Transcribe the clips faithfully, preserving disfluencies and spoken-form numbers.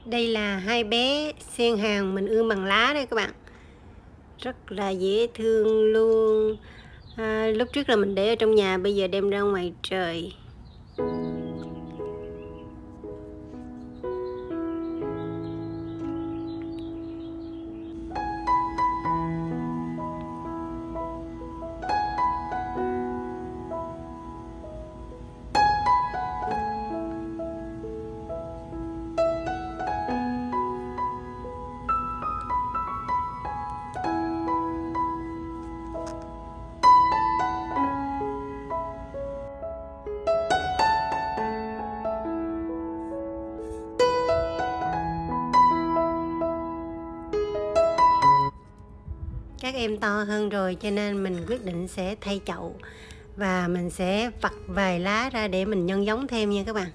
Đây là hai bé sen hàn mình ươm bằng lá đây các bạn. Rất là dễ thương luôn. à, Lúc trước là mình để ở trong nhà, bây giờ đem ra ngoài trời. Các em to hơn rồi cho nên mình quyết định sẽ thay chậu và mình sẽ vặt vài lá ra để mình nhân giống thêm nha các bạn.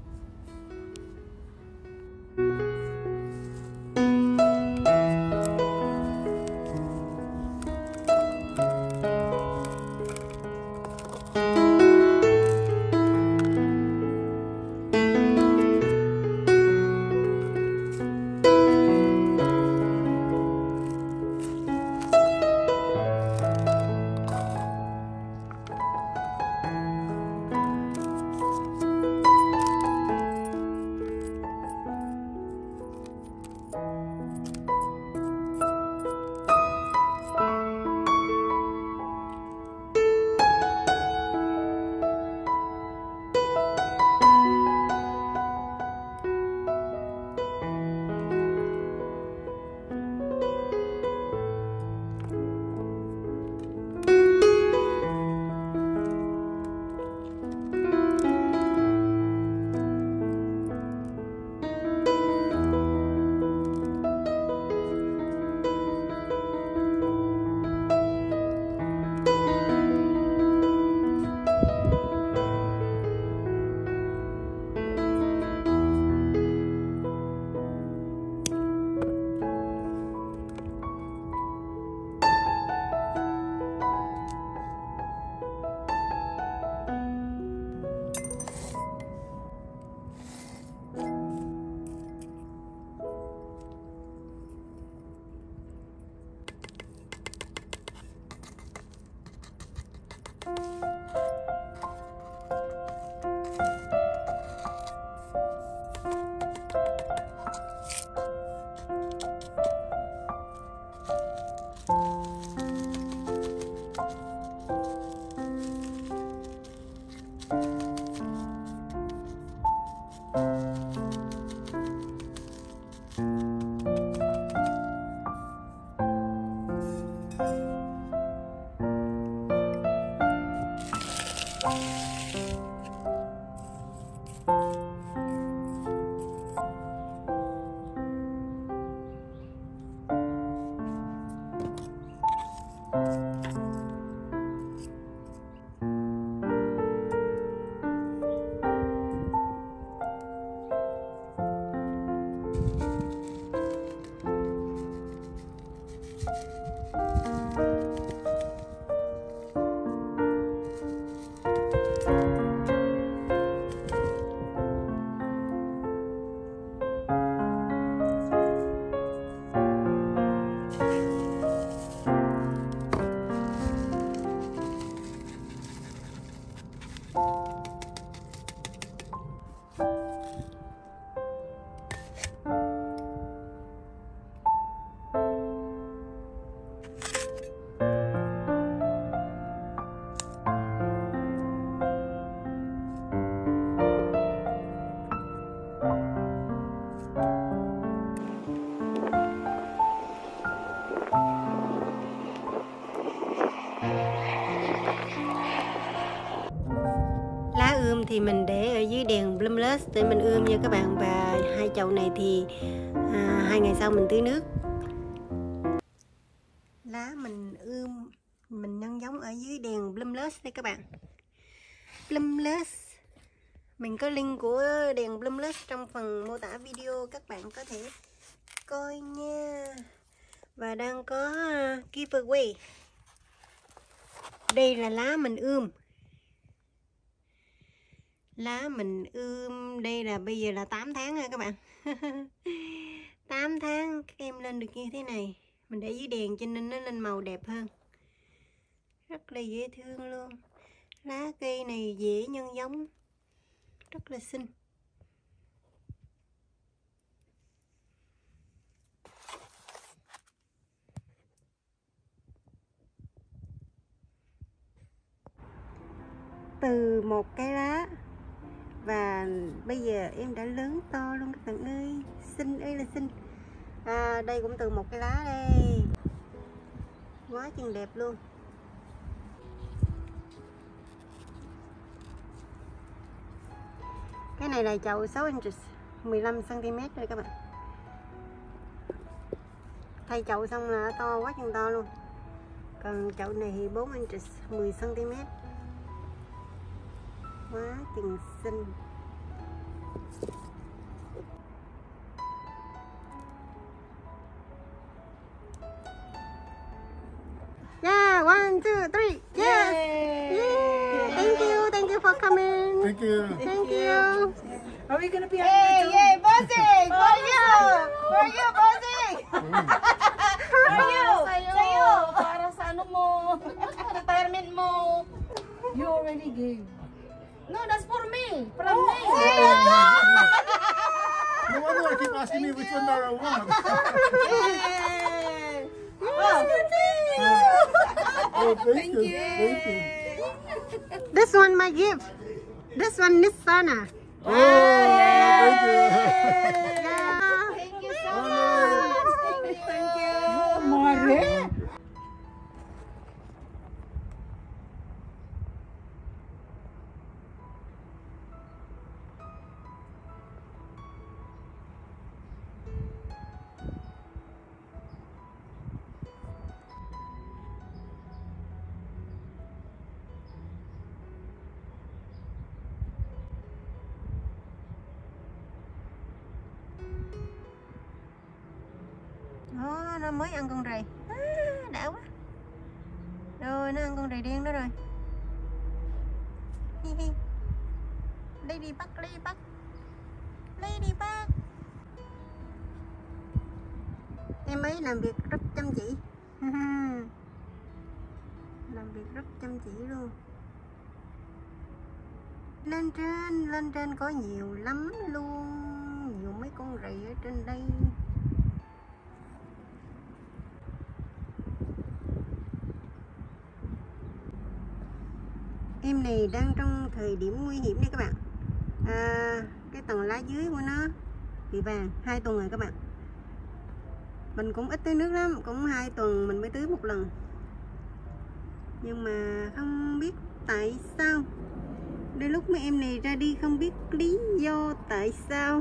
Lá ươm thì mình để ở dưới đèn Bloomless để mình ươm nha các bạn. Và hai chậu này thì à, hai ngày sau mình tưới nước. Lá mình ươm, mình nhân giống ở dưới đèn Bloomless đây các bạn. Bloomless, mình có link của đèn Bloomless trong phần mô tả video, các bạn có thể coi nha. Và đang có giveaway. Đây là lá mình ươm. Lá mình ươm đây là bây giờ là tám tháng rồi các bạn. tám tháng các em lên được như thế này. Mình để dưới đèn cho nên nó lên màu đẹp hơn. Rất là dễ thương luôn. Lá cây này dễ nhân giống, rất là xinh. Từ một cái lá và bây giờ em đã lớn to luôn các bạn ơi, xinh ơi là xinh. À, đây cũng từ một cái lá đây, quá chừng đẹp luôn. Cái này là chậu sáu inches, mười lăm xăng ti mét đây các bạn. Thay chậu xong là to, quá chừng to luôn. Còn chậu này thì bốn inches, mười xăng ti mét. Quá chừng xinh. Yeah, one, two, three. Yes. Yay. Yeah. Thank you, thank you for coming. Thank you. Thank you. Are we gonna be on Yay, the yay, buzzing! For you! For you, buzzing! For you! Sa'yo! Para sa ano mo, retirement mo. You already gave. No, that's for me. From me. No wonder I keep asking me which one do I want. Yay! Oh, Oh, thank, you. Thank you. This one my gift. This one Nissana. Oh, thank you. Yeah. thank you so much. Thank you. Thank you. Mare. Đó, nó mới ăn con rầy. À, đã quá. Rồi nó ăn con rầy đen đó rồi. Hi hi. Ladybug, ladybug. Ladybug. Em ấy làm việc rất chăm chỉ. Làm việc rất chăm chỉ luôn. Lên trên, lên trên có nhiều lắm luôn. Nhiều mấy con rầy ở trên đây. Em này đang trong thời điểm nguy hiểm đây các bạn. À, cái tầng lá dưới của nó bị vàng hai tuần rồi các bạn. Mình cũng ít tưới nước lắm, cũng hai tuần mình mới tưới một lần. Nhưng mà không biết tại sao đến lúc mấy em này ra đi không biết lý do tại sao.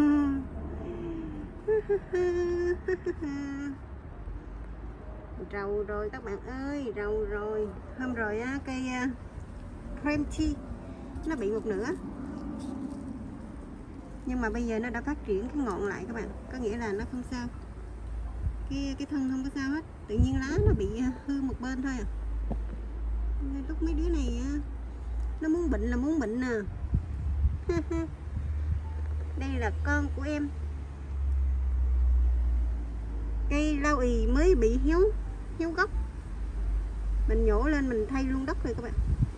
Rầu rồi các bạn ơi, rầu rồi. Hôm rồi á, cây uh, cream tea nó bị một nửa, nhưng mà bây giờ nó đã phát triển cái ngọn lại các bạn, có nghĩa là nó không sao, cái cái thân không có sao hết, tự nhiên lá nó bị hư một bên thôi à. Lúc mấy đứa này nó muốn bệnh là muốn bệnh nè. Đây là con của em, cây lau ì mới bị héo héo gốc, mình nhổ lên mình thay luôn đất rồi các bạn.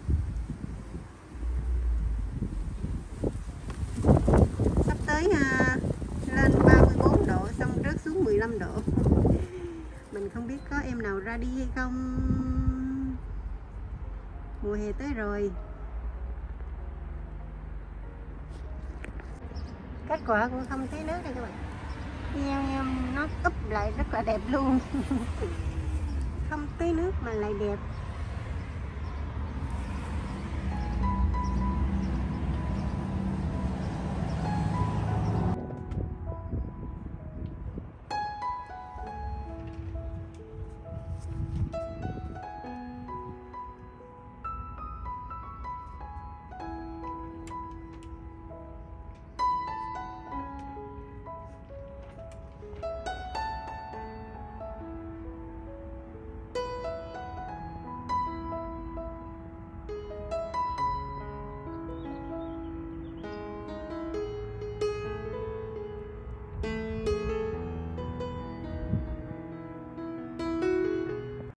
Sắp tới à, lên ba mươi bốn độ xong rớt xuống mười lăm độ. Mình không biết có em nào ra đi hay không. Mùa hè tới rồi. Kết quả cũng không thấy nước đây các bạn. Nó úp lại rất là đẹp luôn. Không tưới nước mà lại đẹp.